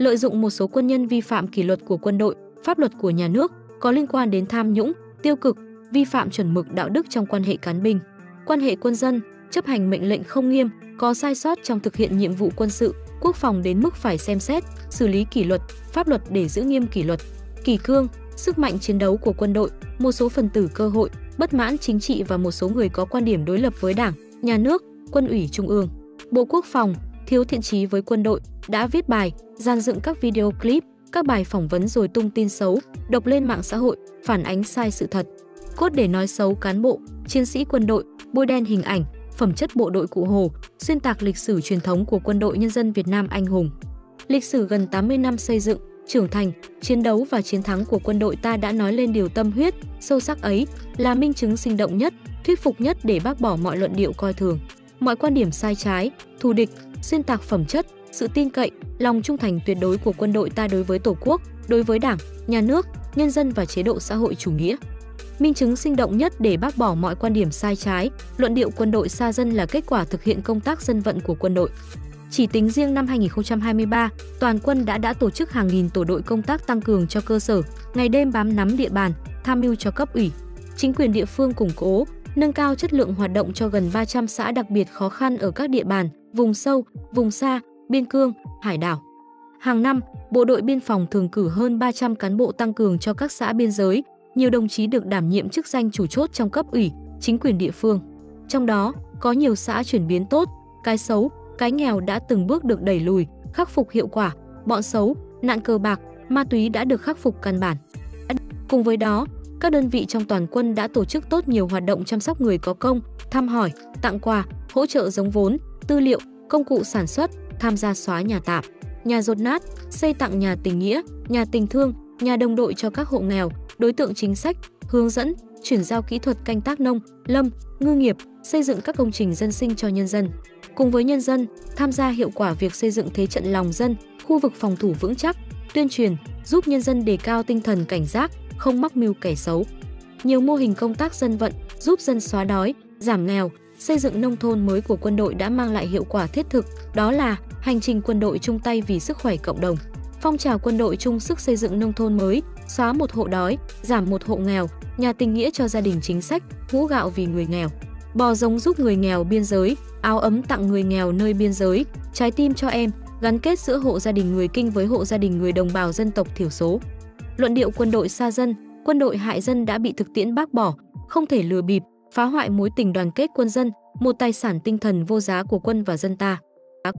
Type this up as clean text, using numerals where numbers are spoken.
lợi dụng một số quân nhân vi phạm kỷ luật của quân đội, pháp luật của nhà nước, có liên quan đến tham nhũng, tiêu cực, vi phạm chuẩn mực đạo đức trong quan hệ cán binh, quan hệ quân dân, chấp hành mệnh lệnh không nghiêm, có sai sót trong thực hiện nhiệm vụ quân sự, quốc phòng đến mức phải xem xét, xử lý kỷ luật, pháp luật để giữ nghiêm kỷ luật, kỷ cương, sức mạnh chiến đấu của quân đội, một số phần tử cơ hội, bất mãn chính trị và một số người có quan điểm đối lập với Đảng, Nhà nước, Quân ủy Trung ương, Bộ Quốc phòng, thiếu thiện chí với quân đội, đã viết bài, dàn dựng các video clip, các bài phỏng vấn rồi tung tin xấu, độc lên mạng xã hội, phản ánh sai sự thật, cốt để nói xấu cán bộ, chiến sĩ quân đội, bôi đen hình ảnh, phẩm chất bộ đội Cụ Hồ, xuyên tạc lịch sử truyền thống của Quân đội Nhân dân Việt Nam anh hùng. Lịch sử gần 80 năm xây dựng, trưởng thành, chiến đấu và chiến thắng của quân đội ta đã nói lên điều tâm huyết, sâu sắc ấy, là minh chứng sinh động nhất, thuyết phục nhất để bác bỏ mọi luận điệu coi thường, mọi quan điểm sai trái, thù địch, xuyên tạc phẩm chất, sự tin cậy, lòng trung thành tuyệt đối của quân đội ta đối với Tổ quốc, đối với Đảng, Nhà nước, nhân dân và chế độ xã hội chủ nghĩa. Minh chứng sinh động nhất để bác bỏ mọi quan điểm sai trái, luận điệu quân đội xa dân là kết quả thực hiện công tác dân vận của quân đội. Chỉ tính riêng năm 2023, toàn quân đã tổ chức hàng nghìn tổ đội công tác tăng cường cho cơ sở, ngày đêm bám nắm địa bàn, tham mưu cho cấp ủy, chính quyền địa phương củng cố, nâng cao chất lượng hoạt động cho gần 300 xã đặc biệt khó khăn ở các địa bàn, vùng sâu, vùng xa, biên cương, hải đảo. Hàng năm, Bộ đội Biên phòng thường cử hơn 300 cán bộ tăng cường cho các xã biên giới, nhiều đồng chí được đảm nhiệm chức danh chủ chốt trong cấp ủy, chính quyền địa phương. Trong đó, có nhiều xã chuyển biến tốt, cái xấu, cái nghèo đã từng bước được đẩy lùi, khắc phục hiệu quả, bọn xấu, nạn cờ bạc, ma túy đã được khắc phục căn bản. Cùng với đó, các đơn vị trong toàn quân đã tổ chức tốt nhiều hoạt động chăm sóc người có công, thăm hỏi, tặng quà, hỗ trợ giống vốn, tư liệu, công cụ sản xuất, tham gia xóa nhà tạm, nhà dột nát, xây tặng nhà tình nghĩa, nhà tình thương, nhà đồng đội cho các hộ nghèo, đối tượng chính sách, hướng dẫn, chuyển giao kỹ thuật canh tác nông, lâm, ngư nghiệp, xây dựng các công trình dân sinh cho nhân dân. Cùng với nhân dân, tham gia hiệu quả việc xây dựng thế trận lòng dân, khu vực phòng thủ vững chắc, tuyên truyền, giúp nhân dân đề cao tinh thần cảnh giác, không mắc mưu kẻ xấu. Nhiều mô hình công tác dân vận, giúp dân xóa đói, giảm nghèo, xây dựng nông thôn mới của quân đội đã mang lại hiệu quả thiết thực, đó là hành trình quân đội chung tay vì sức khỏe cộng đồng, phong trào quân đội chung sức xây dựng nông thôn mới, xóa một hộ đói, giảm một hộ nghèo, nhà tình nghĩa cho gia đình chính sách, hũ gạo vì người nghèo, bò giống giúp người nghèo biên giới, áo ấm tặng người nghèo nơi biên giới, trái tim cho em, gắn kết giữa hộ gia đình người Kinh với hộ gia đình người đồng bào dân tộc thiểu số. Luận điệu quân đội xa dân, quân đội hại dân đã bị thực tiễn bác bỏ, không thể lừa bịp, phá hoại mối tình đoàn kết quân dân, một tài sản tinh thần vô giá của quân và dân ta.